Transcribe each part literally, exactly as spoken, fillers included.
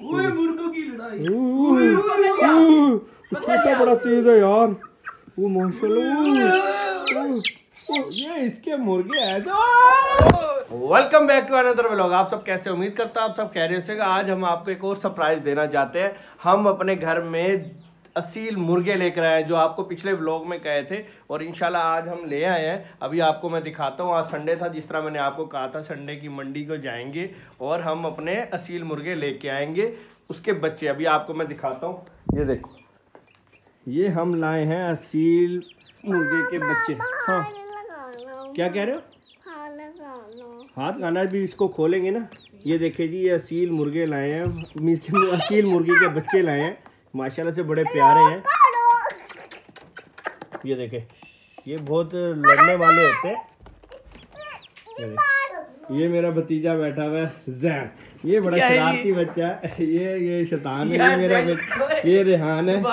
ओए मुर्गों की लड़ाई। छोटा बड़ा तेज है यार। वो माशाल्लाह ये इसके मुर्गे है जो। Welcome back to another vlog. आप सब कैसे, उम्मीद करता हूँ आप सब खैरियत से। आज हम आपको एक और सरप्राइज देना चाहते हैं। हम अपने घर में असील मुर्गे लेकर आए हैं जो आपको पिछले व्लॉग में कहे थे, और इंशाल्लाह आज हम ले आए हैं। अभी आपको मैं दिखाता हूँ। आज संडे था, जिस तरह मैंने आपको कहा था संडे की मंडी को जाएंगे और हम अपने असील मुर्गे लेके आएंगे, उसके बच्चे। अभी आपको मैं दिखाता हूँ, ये देखो, ये हम लाए हैं असील मुर्गे के बच्चे। हाँ क्या कह रहे हो? हाथ खाना भी इसको खोलेंगे ना। ये देखिए जी, ये असील मुर्गे लाए हैं, असील मुर्गी के बच्चे लाए हैं, माशाल्लाह से बड़े प्यारे हैं। ये देखे, ये बहुत लड़ने वाले होते हैं। ये मेरा भतीजा बैठा हुआ है जैन, ये बड़ा शरारती बच्चा है। ये ये शैतान है, ये मेरा बेटा, ये रेहान है।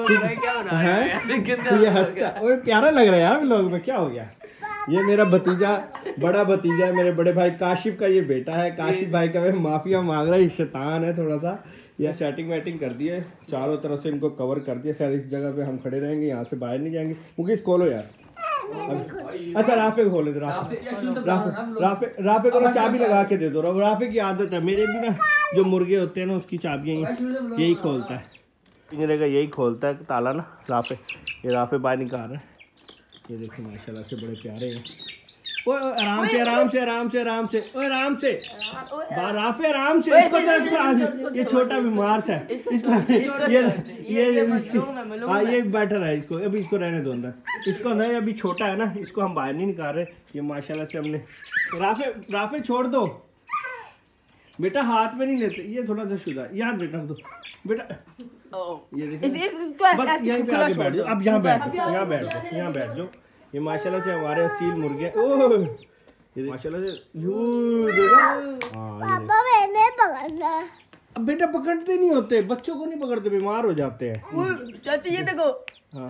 ये हंसता, ओए प्यारा लग रहा है यार व्लॉग में, क्या हो गया? ये मेरा भतीजा, बड़ा भतीजा है, मेरे बड़े भाई काशिफ का ये बेटा है। काशिफ भाई का मैं माफिया मांग रहा है, ये शैतान है थोड़ा सा। ये सेटिंग वेटिंग कर दी है, चारों तरफ से इनको कवर कर दिया। खैर इस जगह पे हम खड़े रहेंगे, यहाँ से बाहर नहीं जाएंगे। मुकेश खोलो यार। अच्छा राफे खोले, राफे राफे राफे राफे को चाबी लगा के दे दो। राफे की आदत है, मेरे भी ना जो मुर्गे होते हैं ना उसकी चाबियाँ यही खोलता है, पिंजरे का यही खोलता है ताला ना राफे। ये राफे बाहर निकाल रहा है। ये देखो माशाल्लाह से बड़े प्यारे हैं। ओ आराम से आराम से आराम से आराम से ओ आराम से राफे आराम से। इसको इसको ये छोटा बीमार है, इसको ये ये हाँ ये बैठा है, इसको अभी इसको रहने दो अंदर। इसको नहीं, अभी छोटा है ना, इसको हम बाहर नहीं निकाल रहे। ये माशाल्लाह से हमने राफे राफे छोड़ दो बेटा, हाथ में नहीं लेते, ये थोड़ा सा शुदा यहाँ रख दो बेटा। ये देखिए यहीं पे आके बैठ जाओ। अब यहाँ बैठ जाओ, यहाँ बैठ जाओ, यहाँ बैठ जाओ। ये माशाल्लाह से हमारे असील मुर्गे। ओह ये माशाल्लाह से यू देखो। पापा मैंने पकड़ना। अब बेटा पकड़ते नहीं होते, बच्चों को नहीं पकड़ते, बीमार हो जाते हैं। चाची ये देखो। हाँ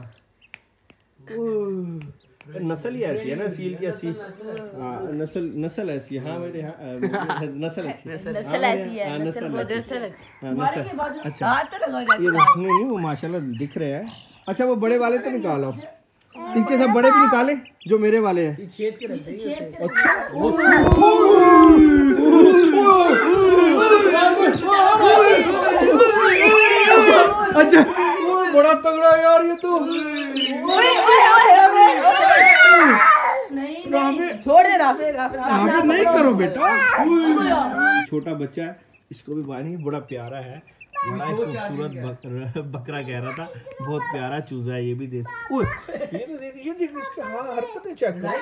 नस्ल ही ऐसी है ना असील की, असील हाँ नस्ल नस्ल ऐसी है। हाँ मेरे हाँ नस्ल अच्छी नस्ल ऐसी है, नस्ल नस्ल अच्छा। ये नहीं नहीं वो माशाल्लाह दिख रहे हैं। अच्छा वो बड़े वाले तो निकालो, इनके सब बड़े भी निकाले जो मेरे वाले हैं। छेद के रखते हैं। अच्छा बड़ा तगड़ा यार ये तो। नहीं छोड़ दे राफे, राफे राफे नहीं करो बेटा, छोटा बच्चा है, इसको भी बानी बड़ा प्यारा है, बड़ा खूबसूरत बकरा, बकरा कह रहा था, बहुत प्यारा चूजा है। ये भी देख, ओए ये तो देख, ये देख इसके हाँ हरकतें चेक कर।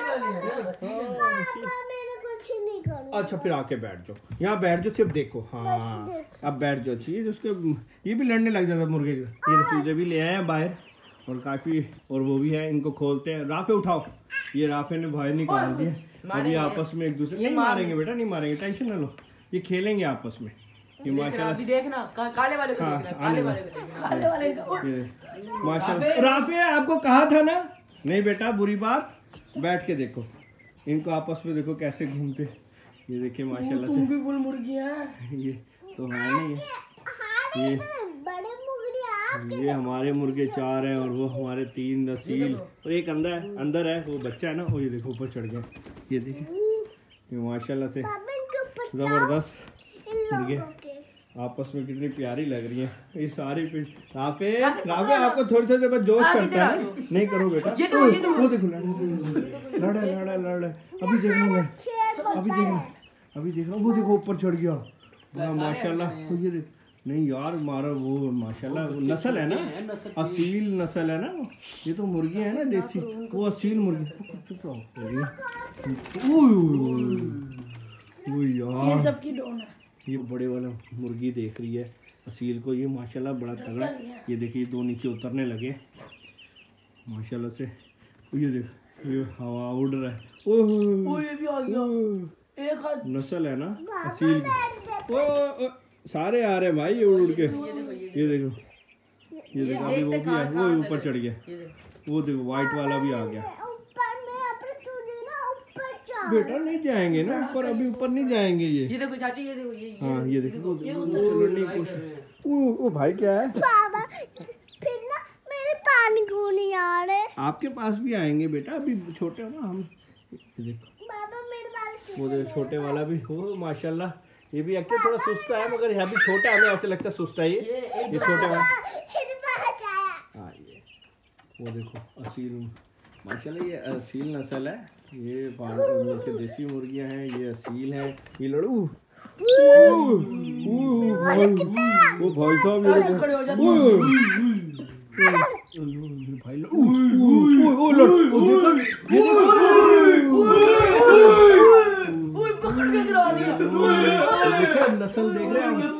अच्छा फिर आके बैठ जाओ, यहाँ बैठ जाओ, सिर्फ देखो। हाँ अब बैठ जाओ। चीज उसके ये भी लड़ने लग जाता मुर्गे के। ये चूजे भी ले आए हैं बाहर, और काफी और वो भी है, इनको खोलते हैं। राफे उठाओ, ये राफे ने बाहर निकाल दिए। अभी आपस में एक दूसरे नहीं मारेंगे बेटा, नहीं मारेंगे, टेंशन ना लो, ये खेलेंगे आपस में। माशाल्लाह देखना काले वाले को देखना, काले वाले को देखना, काले वाले को माशाल्लाह। राफे आपको कहा था ना, नहीं बेटा बुरी बात, बैठ के देखो इनको आपस में, देखो कैसे घूमते। ये देखिए माशाल्लाह से, तुम भी फुल मुर्गी है। ये तो है नहीं, ये बड़े मुर्गे, ये हमारे मुर्गे चार हैं और वो हमारे तीन असील, और एक अंदर है, अंदर है वो बच्चा है ना, वो ये देखो ऊपर चढ़ गया। ये देखिए ये माशाल्लाह से जबरदस्त मुर्गे आपस में कितनी प्यारी लग रही है। ये सारी राफे राफे आपको थोड़ी थोड़ी देर बाद जोश करता है, नहीं करो बेटा। वो देखो लड़ा लड़ा लड़ा, अभी देखना, अभी देखना, अभी देखना, वो देखो ऊपर चढ़ गया माशाल्लाह। ये देख, नहीं यार मारा वो माशाल्लाह नस्ल है ना, असील नस्ल है ना, ये तो मुर्गी है ना देसी, वो असील मुर्गी। ओ यार सबकी डोन है। ये बड़े वाला मुर्गी देख रही है असील को, ये माशाल्लाह बड़ा तगड़ा। ये देखिए दो नीचे उतरने लगे माशाल्लाह से। ये देख ये हवा उड़ रहा है। ओह ये भी आ गया, एक हाथ नस्ल है ना असील की। ओ सारे आ रहे हैं भाई ये उड़ उड़ के। ये देखो, ये देखो अभी वो भी है, वो ऊपर चढ़ गया। वो देखो व्हाइट वाला भी आ गया। बेटा नहीं जाएंगे ना ऊपर, अभी ऊपर नहीं जाएंगे ये। ये देखो चाचू, ये देखो, ये हाँ ये देखो लड़ने की कोशिश। ओ भाई क्या है बाबा, फिर ना मेरे पानी क्यों नहीं आ रहे? आपके पास भी आएंगे बेटा, अभी छोटे हो ना हम। देखो बाबा मेरे बाल वो देखो छोटे वाला भी हो माशाल्लाह, ये भी एक्चुअली थोड़ा सुस्त है मगर यहाँ भी छोटा है, हमें ऐसे लगता है सुस्त है ये ये छोटे वाला। फिर बाहर आया। हाँ ये वो देखो असील माशाल्लाह, ये असील नस्ल है, ये पानी के देसी मुर्गियां हैं, ये असील है। ये लड़ू वो भाई साहब ये खड़े हो जाते भाई ओ लड़ पकड़ के गिरा दिया। देखो नस्ल देख रहे हैं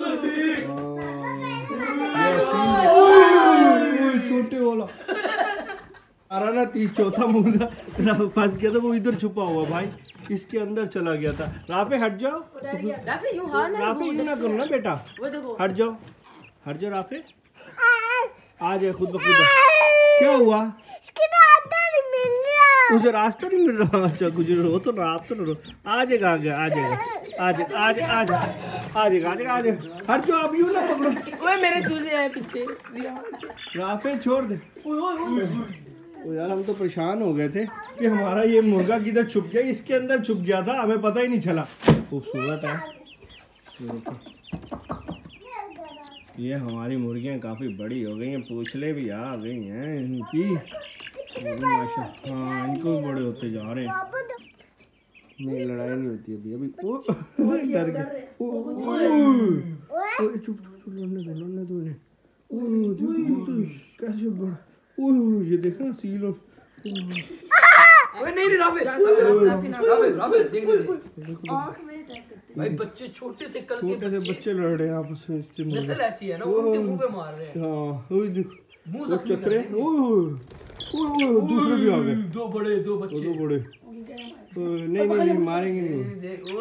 छोटे वाला अरे ना तीस चौथा मुर्गा फंस गया था, वो इधर छुपा हुआ भाई, इसके अंदर चला गया था। राफे हट जाओ, राफे यूं हां ना, राफे यूं ना करो ना बेटा, वो देखो हट जाओ हट जाओ राफे, आ जाए खुद ब खुद। क्या हुआ? रास्ता नहीं मिल रहा। मुझे रास्ता नहीं मिल रहा। अच्छा कुछ रो तो ना, आप तो रो, आ जाएगा आगे आ जाएगा आ जाएगा आ जाएगा आ जाएगा आ जाएगा आ जाएगा आ जाएगा। हट जाओ, आप यूं ना पकड़ो। ओए मेरे चूजे हैं पीछे। राफे छोड़ दे। ओ यार हम तो परेशान हो गए थे कि हमारा ये मुर्गा किधर छुप गया, इसके अंदर छुप गया था, हमें पता ही नहीं चला। खूबसूरत है ये, हमारी मुर्गियाँ काफ़ी बड़ी हो गई हैं, पूछले भी आ गई हैं इनकी माशा। हाँ इनको भी बड़े होते जा रहे हैं। नहीं लड़ाई नहीं होती अभी अभी। ओ डर गए। चुप चुप लड़ने दो लड़ने दो इन्हें। ओ देखो कैसे बड़ा, ओह ये देखो ना सील और ओए नहीं नहीं राफे राफे राफे राफे देख ले आंख में भाई, बच्चे छोटे से कल के छोटे से बच्चे लड़ रहे हैं आपस में, इससे नस्ल ऐसी है ना, उनके मुंह पे मार रहे हैं। हां ओए देखो वो चतरे। ओह ओह दूसरे भी आ गए, दो बड़े दो बच्चे, दो बड़े। नहीं नहीं नहीं मारेंगे नहीं,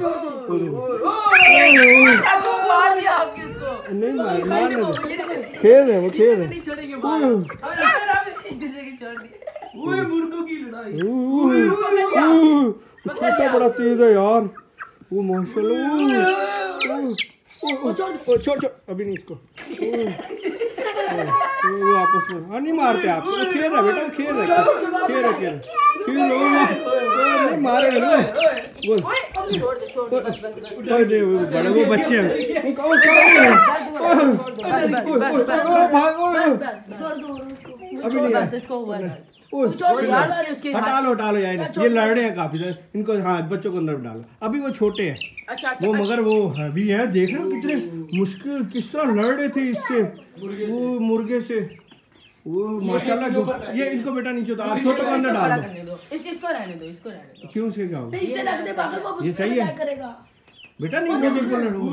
मार दिया आपके उसको। नहीं मार मार खेल रहे वो खेल रहे नहीं छोड़ेंगे मार। राफे एक दूसरे की छोड़ दिए। ओए मुर्गों की लड़ाई। छोटा बड़ा तेज है यार वो माशाल्लाह। छोड़ छोड़ अभी नहीं इसको, वो आपस में हाँ नहीं मारते आप, वो खेल रहा बेटा, वो खेल रहा खेल रहा खेल खेल नहीं मारेगा ना वो। बड़े वो बच्चे हैं अभी नहीं हटा लो हटा लो यार, ये लड़ रहे हैं काफी सारे इनको। हाँ बच्चों को अंदर डालो, अभी वो छोटे हैं। अच्छा, अच्छा, वो मगर वो अभी है, देख रहे हो कितने मुश्किल किस तरह लड़ रहे थे इससे, वो मुर्गे से। वो माशाल्लाह जो ये इनको बेटा नीचे उतार, आप छोटे को अंदर डाल दो। इसको रहने दो, इसको रहने दो। क्यों से क्या होगा? इससे रख दे पागल को, ये सही है बेटा, नहीं वो देखो लड़ो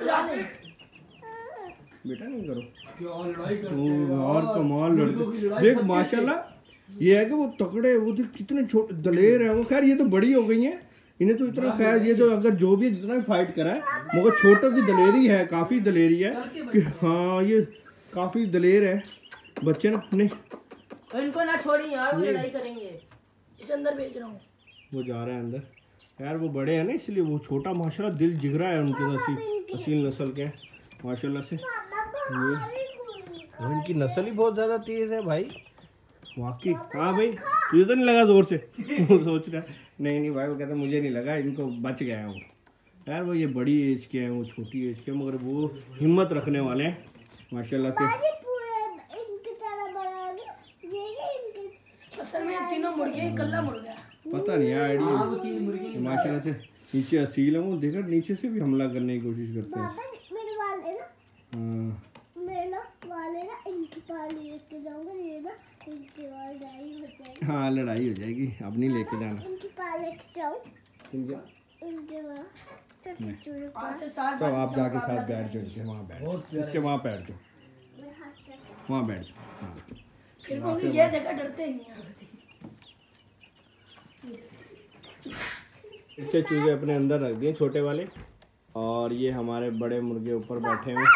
बेटा, नहीं करो और कमाल लड़के देख माशाल्लाह। ये है कि वो तगड़े, वो देख कितने छोटे दलेर हैं वो। खैर ये तो बड़ी हो गई हैं, इन्हें तो इतना खैर ये तो अगर जो भी जितना भी फाइट करा है मगर छोटों की दलेरी है, काफ़ी दलेरी है कि हाँ ये काफ़ी दलेर है बच्चे ना। नहीं इनको ना छोड़िए यार, वो लड़ाई करेंगे। इस अंदर भेज रहा हूँ, वो जा रहा है अंदर। यार वो बड़े हैं ना इसलिए, वो छोटा माशाल्लाह दिल जिगरा है उनके, असील असील नस्ल के माशाल्लाह से। ये इनकी नस्ल ही बहुत ज़्यादा तेज़ है भाई वाकई। हाँ भाई तुझे तो नहीं लगा जोर से? सोच रहा है नहीं नहीं भाई, वो कहता मुझे नहीं लगा, इनको बच गया है वो। यार वो ये बड़ी एज के हैं, वो छोटी एज के, मगर वो हिम्मत रखने वाले हैं माशाल्लाह से। तीनों मुर्गे कल्ला मुर्गा, पता नहीं यार आइडिया माशाल्लाह से। नीचे असील है वो, देखा नीचे से भी हमला करने की कोशिश करते हैं। हाँ लड़ाई हो जाएगी, अब नहीं लेके जाना। तो आप जाके साथ बैठ जाओ, इनके वहाँ बैठ इसके वहाँ बैठ जाओ, वहाँ बैठ जाओ। हाँ फिर ये देखा डरते नहीं हैं। इससे चूजे अपने अंदर रख दिए छोटे वाले, और ये हमारे बड़े मुर्गे ऊपर बैठे हुए।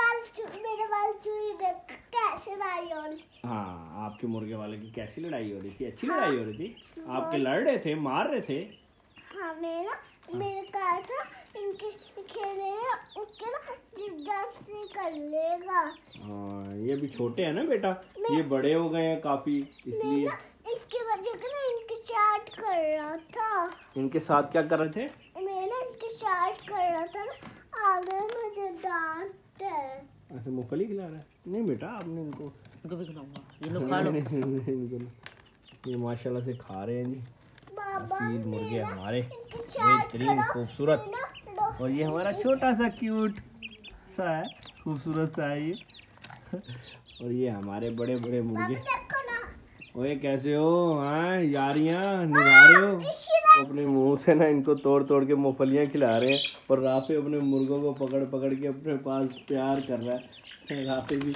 हाँ आपके मुर्गे वाले की कैसी लड़ाई हो रही थी? अच्छी लड़ाई हो रही थी, आपके लड़ रहे थे, मार रहे थे। हमें ना मेरे कार था इनके खेले हैं उसके ना जब से कर लेगा। हाँ ये भी छोटे हैं ना बेटा, ये बड़े हो गए हैं काफी, इसलिए इनकी वजह से ना इनके चाट कर रहा था। इनके साथ क्या कर रहे थे? मैं ना इनके चाट कर रहा था ना, आगे मुझे डांट है। ऐसे मूंगफली खिला रहा है? नहीं बेटा आपने इनको इनको भी खिलाऊंगा, ये लोग खा लो। इनको ये माशाल्लाह से खा रहे हैं जी बाबा असील मुर्गे हमारे, इनके चाट बेहतरीन करो। खूबसूरत। ना, और ये हमारा छोटा सा क्यूट सा है, खूबसूरत सा है ये। और ये हमारे बड़े बड़े मुर्गे। देखो ना ओए कैसे हो? हाँ यारियां निभा रहे हो अपने मुंह से ना, इनको तोड़ तोड़ के मूंगफलियां खिला रहे हैं। और राफे अपने मुर्गों को पकड़ पकड़ के अपने पास प्यार कर रहा है। राफे भी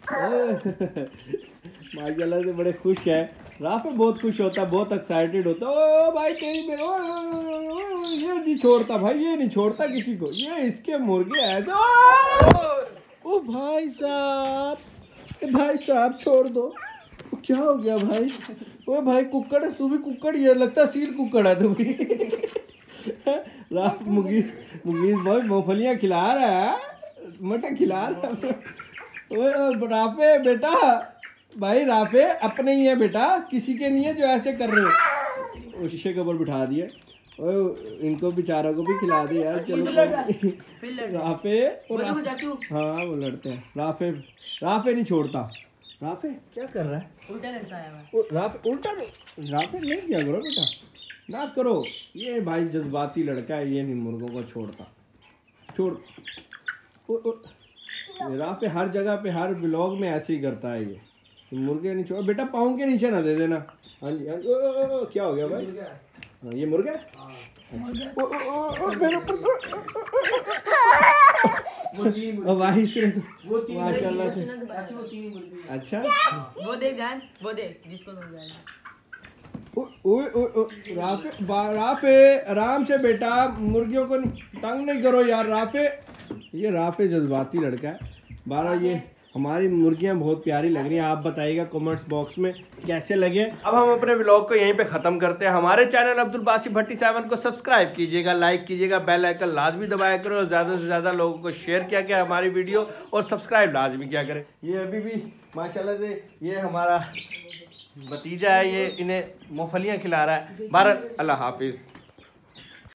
माशाल्लाह से बड़े खुश है। राफे बहुत खुश होता है, बहुत एक्साइटेड होता है। ओ भाई तेरी मेरे, ओ, ओ, ओ, ओ, ये नहीं छोड़ता भाई, ये नहीं छोड़ता किसी को, ये इसके मुर्गे ऐसे। ओ भाई साहब, भाई साहब छोड़ दो। क्या हो गया भाई? ओ भाई कुक्कड़ है तू भी, कुक्कड़ ये लगता है सील कुक्कड़ है तू भी। रात मुगीस मुगीस भाई मूंगफलियां खिला रहा है, मटन खिला रहा है। ओए राफे बेटा, भाई राफे अपने ही है बेटा, किसी के नहीं है जो ऐसे कर रहे हो। शीशे के ऊपर बिठा दिए। ओए इनको बेचारों को भी खिला दिया यार। चलो राफे और हाँ वो लड़ते हैं। राफे राफे नहीं छोड़ता। राफे क्या कर रहा है? उल्टा लड़ता है। ओ, राफे उल्टा नहीं, राफे नहीं किया करो बेटा, ना करो। ये भाई जज्बाती लड़का है, ये नहीं मुर्गों को छोड़ता। छोड़ ओ, ओ, राफे हर जगह पे हर ब्लॉग में ऐसे ही करता है ये। मुर्गे नहीं छोड़ बेटा, पाँव के नीचे ना दे देना। हाँ जी हाँ जी। ओ, ओ, ओ, क्या हो गया भाई? हाँ, ये मुर्गा है? अच्छा। ओ, ओ, ओ, ओ, मेरे ओ भाई से माशाल्लाह से। अच्छा वो देख जान, वो देख जिसको दो जान। ओ ओ ओ राफे राफे आराम से बेटा, मुर्गियों को तंग नहीं करो यार। राफे ये राफे जज्बाती लड़का है। बारह ये हमारी मुर्गियां बहुत प्यारी लग रही हैं। आप बताइएगा कमेंट्स बॉक्स में कैसे लगे। अब हम अपने व्लॉग को यहीं पे ख़त्म करते हैं। हमारे चैनल अब्दुल बासित भट्टी सेवन को सब्सक्राइब कीजिएगा, लाइक कीजिएगा, बेल आइकन लाजमी दबाया करो और ज़्यादा से ज़्यादा लोगों को शेयर किया गया हमारी वीडियो, और सब्सक्राइब लाजमी किया करें। ये अभी भी माशाल्लाह से ये हमारा भतीजा है, ये इन्हें मूंगफलियाँ खिला रहा है। भारत अल्लाह हाफिज़।